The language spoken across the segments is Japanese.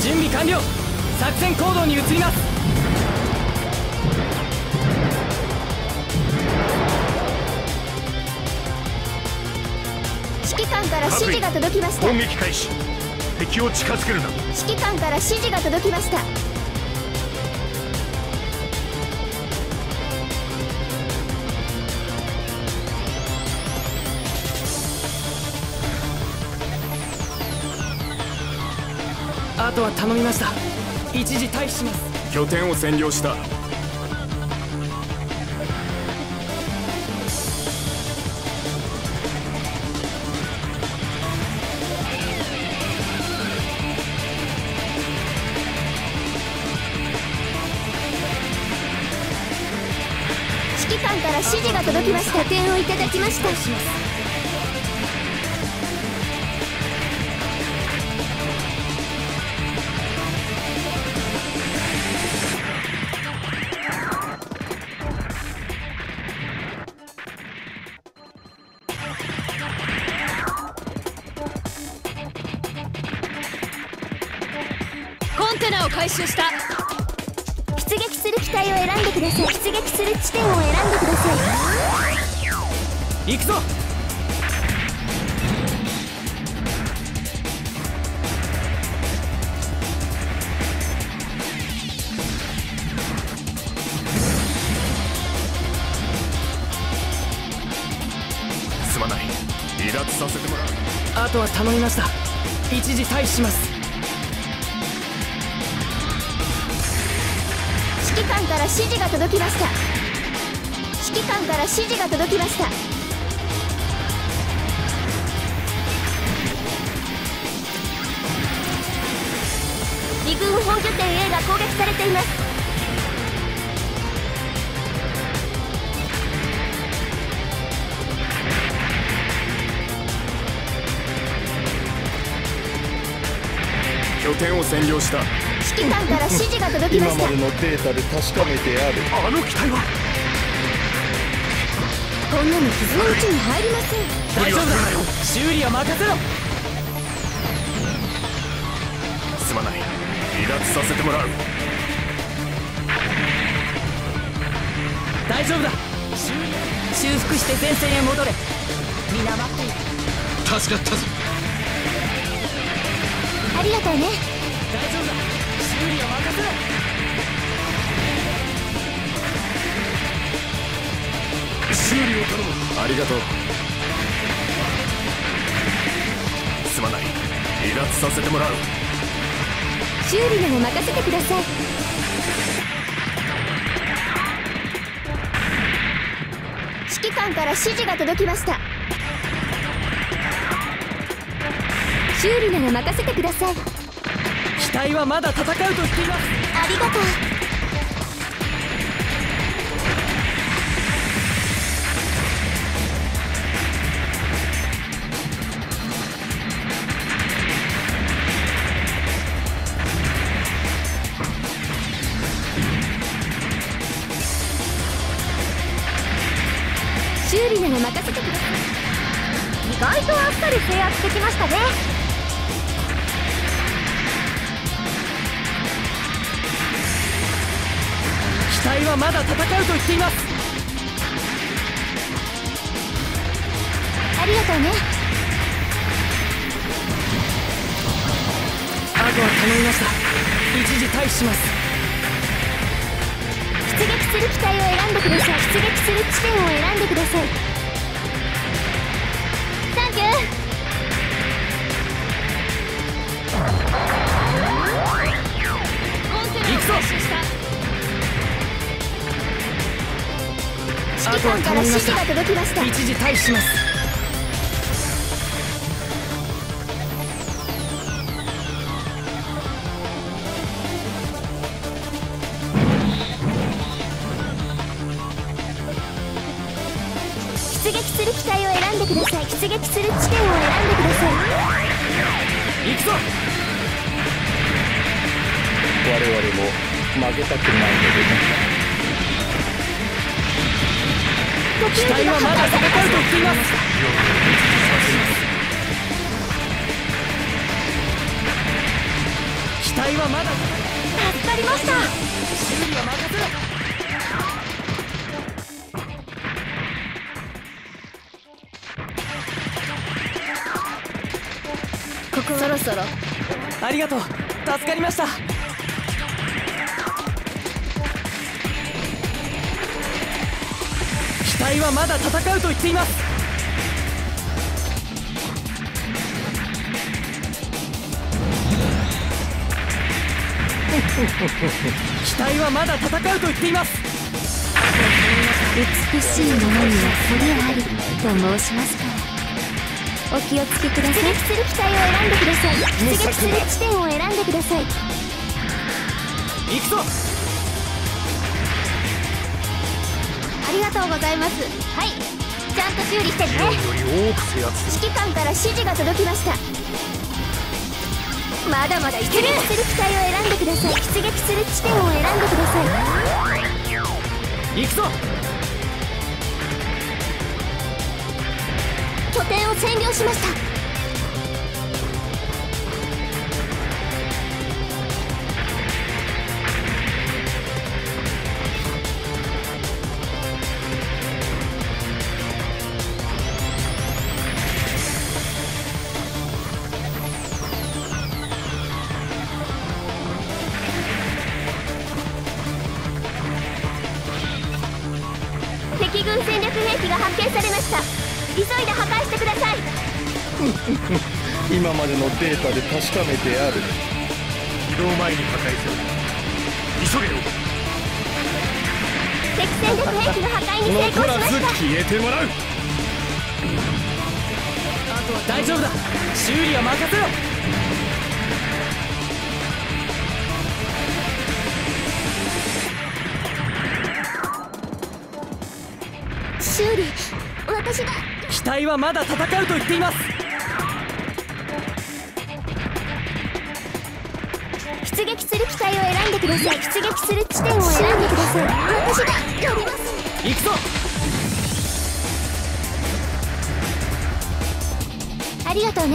準備完了。作戦行動に移ります。 指揮官から指示が届きました。 攻撃開始。敵を近づけるな。 指揮官から指示が届きました。 あとは頼みました。一時退避します。 拠点を占領した。 指揮官から指示が届きました。拠点をいただきました。 コンテナを回収した。 出撃する機体を選んでください。出撃する地点を選んでください。 行くぞ。 すまない。離脱させてもらう。 あとは頼みました。一時退避します。 指揮官から指示が届きました。指揮官から指示が届きました。離軍本拠点 A が攻撃されています。 拠点を占領した。 指揮官から指示が届きました。 今までのデータで確かめてある。 あの機体はこんなの傷のうちに入りません。 大丈夫だ。修理は任せろ。 すまない。離脱させてもらう。 大丈夫だ。修復して前線へ戻れ。皆待っている。 助かったぞ。 ありがとうね。 大丈夫だ。修理は任せろ。 修理を頼む。ありがとう。すまない。離脱させてもらう。 修理なら任せてください。指揮官から指示が届きました。修理なら任せてください。 機体はまだ戦うと言っています。 ありがとう。修理なら任せてください。意外とあっさり制圧できましたね。 機体はまだ戦うと言っています。 ありがとうね。 あとは頼みました。一時退避します。 出撃する機体を選んでください。出撃する地点を選んでください。サンキュー。 コンテナを回収した。 指揮官から指示が届きました。 一時退避します。 出撃する機体を選んでください。出撃する地点を選んでください。 行くぞ。 我々も負けたくないのでね。 機体はまだ戦うと言っています。機体体はまだ助かりました。 修理は任せろ。 ここそろそろ。 ありがとう、助かりました。機体はまだ戦うと言っています。機体はまだ戦うと言っています。 美しいものにはそれありと申しますから。お気をつけください。出撃する機体を選んでください。出撃する地点を選んでください。 行くぞ。 ありがとうございます。はい、ちゃんと修理してね。指揮官から指示が届きました。まだまだいける。出撃する機体を選んでください。出撃する地点を選んでください。 行くぞ。 拠点を占領しました。敵軍戦略兵器が発見されました。急いで破壊してください。 今までのデータで確かめてある。 移動前に破壊せよ。急げよ。 敵戦略兵器の破壊に成功しました。 消えてもらう。 あとは大丈夫だ。修理は任せろ。 修理、私が。 機体はまだ戦うと言っています。 出撃する機体を選んでください。出撃する地点を選んでください。私がやります。 行くぞ。 ありがとうね。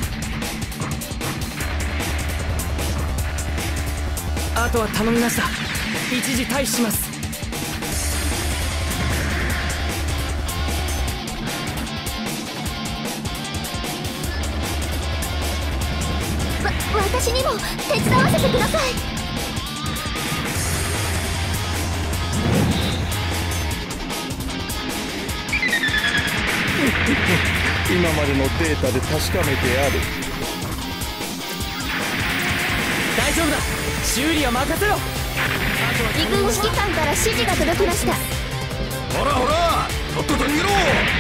あとは頼みました。一時退避します。 私にも手伝わせてください。 今までのデータで確かめてある。 大丈夫だ。修理は任せろ。 二軍指揮官から指示が届きました。 ほらほら、とっとと逃げろ。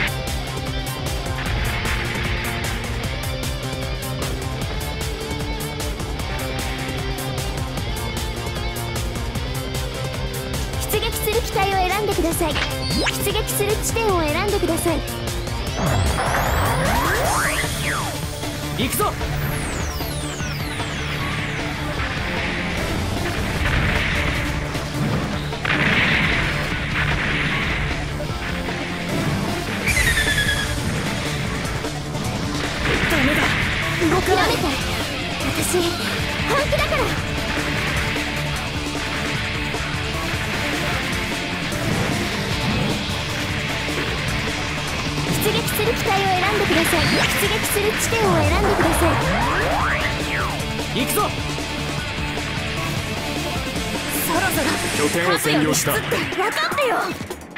出撃する機体を選んでください。出撃する地点を選んでください。 行くぞ。ダメだ、動かない。 諦めて。私本気だから。出撃する機体を選んでください。出撃する地点を選んでください。 行くぞ。 そろそろ拠点を占領した。 分かってよ。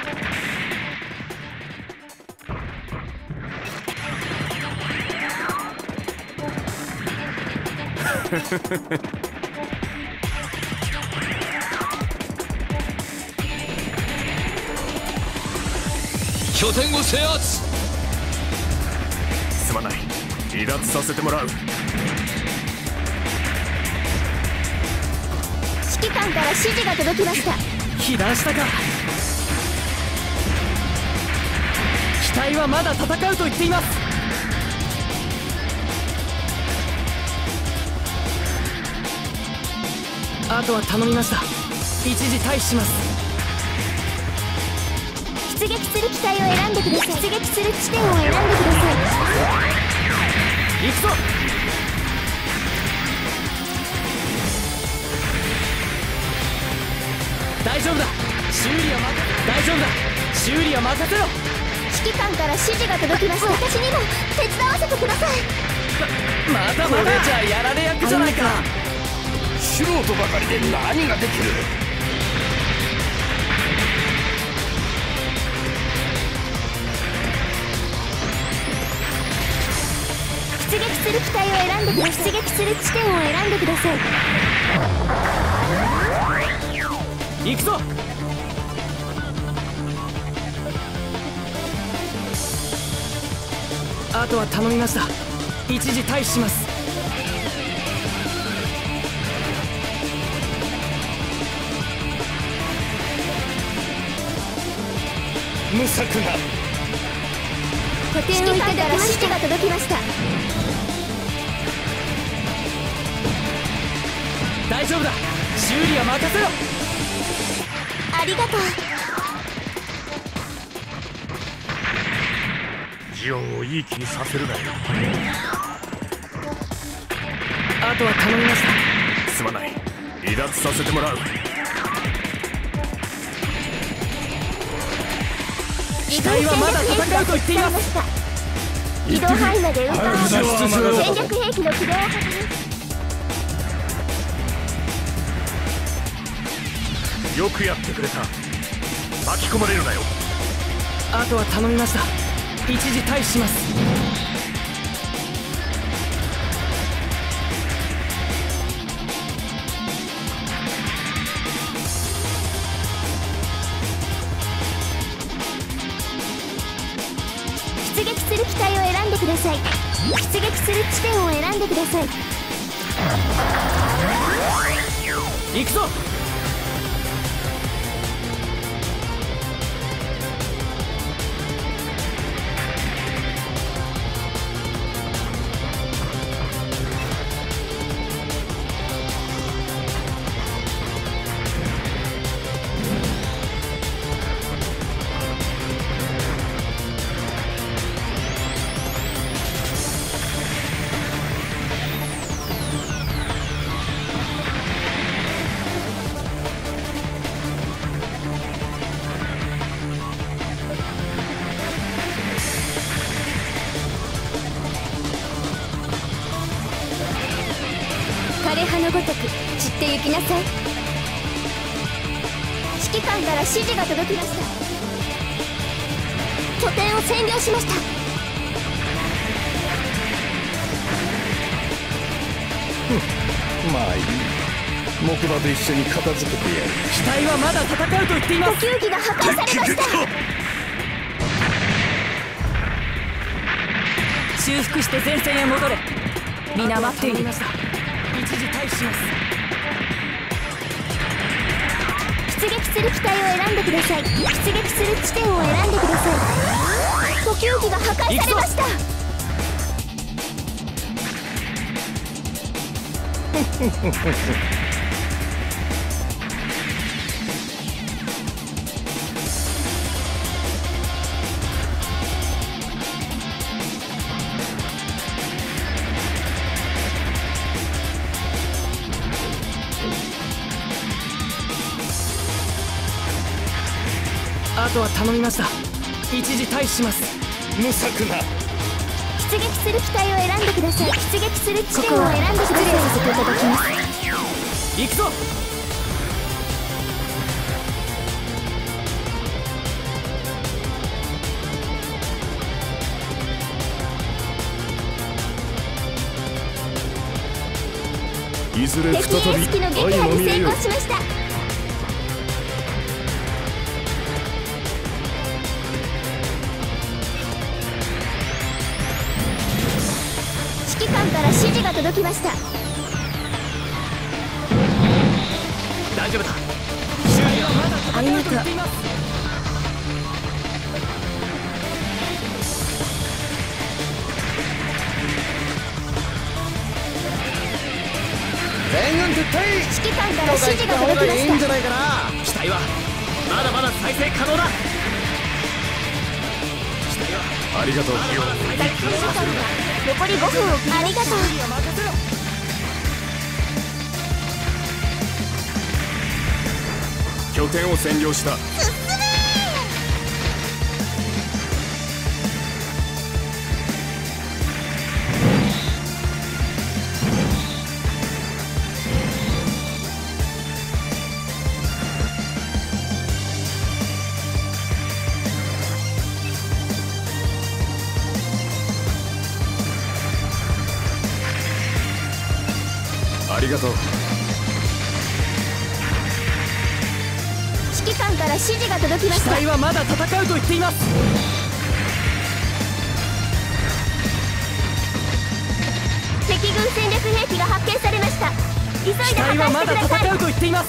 拠点を制圧。 すまない、離脱させてもらう。 指揮官から指示が届きました。 被弾したか。機体はまだ戦うと言っています。あとは頼みました。一時退避します。 出撃する機体を選んでください。出撃する地点を選んでください。 行くぞ。 修理は大丈夫だ。修理は任せろ。 指揮官から指示が届きました。私にも手伝わせてください。 まだまだ。これじゃやられ役じゃないか。 素人ばかりで何ができる。 出撃する機体を選んでください。出撃する地点を選んでください。 行くぞ。あとは頼みました。一時退避します。 無策な。 拠点をいただきました。指示が届きました。 大丈夫だ。修理は任せろ。 ありがとう。 ジオンをいい気にさせるなよ。 あとは頼みました。 すまない。離脱させてもらう。 機体はまだ戦うと言っています。 移動範囲まで運搬を戦略兵器の起動を確認。 よくやってくれた。巻き込まれるなよ。 あとは頼みました。一時退避します。 出撃する機体を選んでください。出撃する地点を選んでください。 行くぞ。 枯葉のごとく散ってゆきなさい。指揮官から指示が届きました。拠点を占領しました。 まあいい。木馬と一緒に片付けてやる。 機体はまだ戦うと言っています。 補給機が破壊されました。 修復して前線へ戻れ。皆待っていました。一時退避します。 出撃する機体を選んでください。出撃する地点を選んでください。補給機が破壊されました。 あとは頼みました。一時退避します。 無策な。 出撃する機体を選んでください。出撃する地点を選んでください。失礼させていただきます。 行くぞ。 いずれ再び敵演式の撃破に成功しました。指揮官から指示が届きました。 大丈夫だ。修理はまだ戦うと言っています。 全軍撤退。 指揮官から指示が届きました。 いいんじゃないかな。 機体はまだまだ再生可能だ。機体はありがとう。 残り5分を切りました。ありがとう。 拠点を占領した。ありがとう。 指揮官から指示が届きました。 機体はまだ戦うと言っています。 敵軍戦略兵器が発見されました。急いで機体はまだ破壊してください。 戦うと言っています。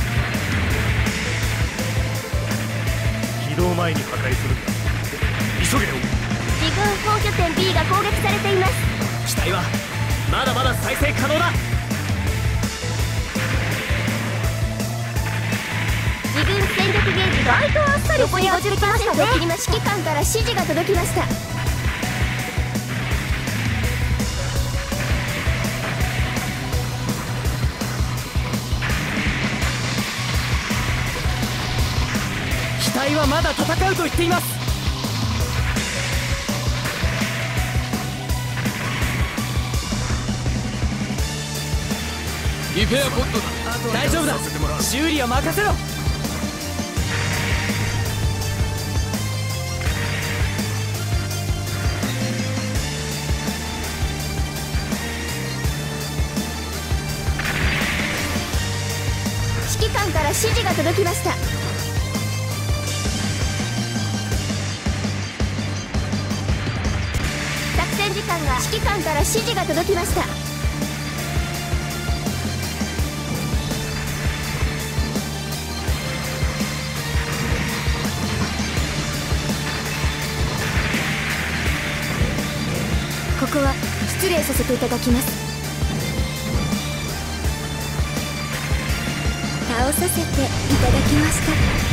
起動前に破壊するんだ。急げよ。 自軍本拠点 B が攻撃されています。 機体はまだまだ再生可能だ。 自軍戦力ゲージが残り 50% を切りました。指揮官から指示が届きました。 機体はまだ戦うと言っています。 リペアポットだ。 大丈夫だ。修理は任せろ。 指揮官から指示が届きました。作戦時間が指揮官から指示が届きました。ここは失礼させていただきます。倒させていただきました。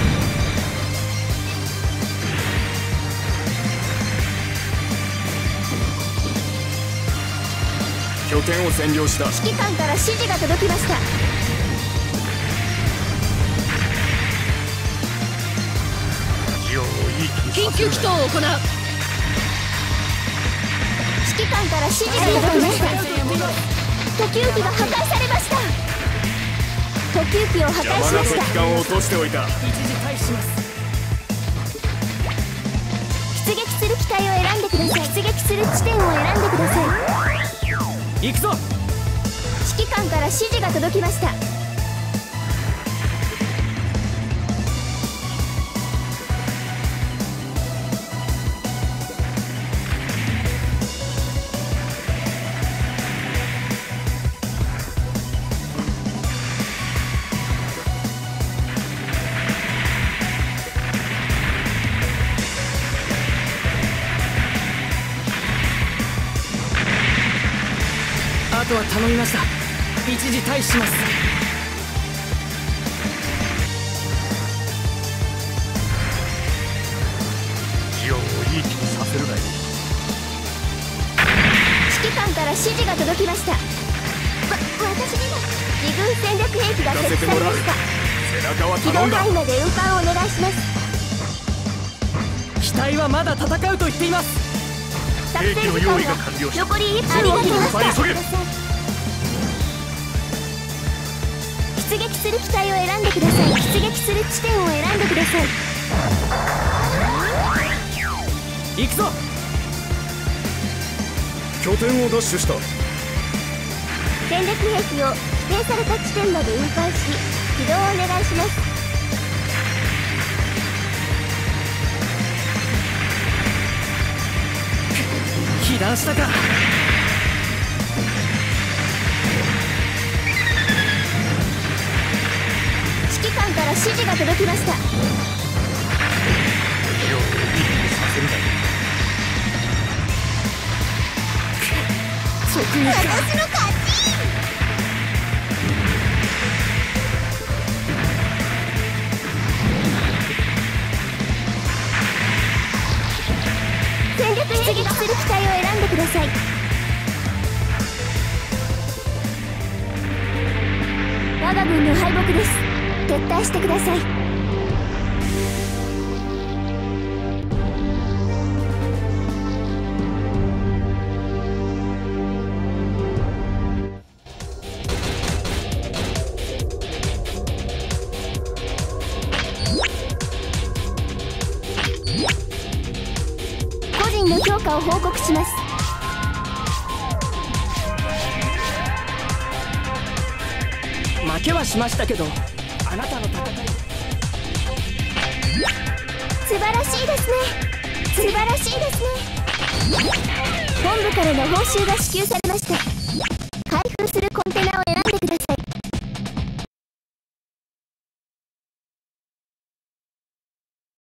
拠点を占領した。 指揮官から指示が届きました。 緊急起動を行う。 指揮官から指示が届きました。補給機が破壊されました。補給機を破壊しま邪魔なした。 敵艦を落としておいた。 一時退避します。 出撃する機体を選んでください。出撃する地点を選んでください。 行くぞ。 指揮官から指示が届きました。 あとは頼みました。一時退避します。 ジオンをいい気にさせるなよ。 指揮官から指示が届きました。私にも自軍戦略兵器が設置されました。 背中は機動頼んだ。 範囲まで運搬をお願いします。 機体はまだ戦うと言っています。 作戦時間兵器の用意がが完了した。 残り1分を切りました。 急げ。 出撃する機体を選んでください。出撃する地点を選んでください。 行くぞ。 拠点を奪取した。 戦略兵器を指定された地点まで運搬し起動をお願いします。 被弾したか。 指揮官から指示が届きました。 ジオンをいい気にさせるなよ。 直撃か。 私の勝ち。戦略出撃する機体を選んでください。我が軍の敗北です。 撤退してください。個人の評価を報告します。 負けはしましたけど、あなたの戦い素晴らしいですね。素晴らしいですね。本部からの報酬が支給されました。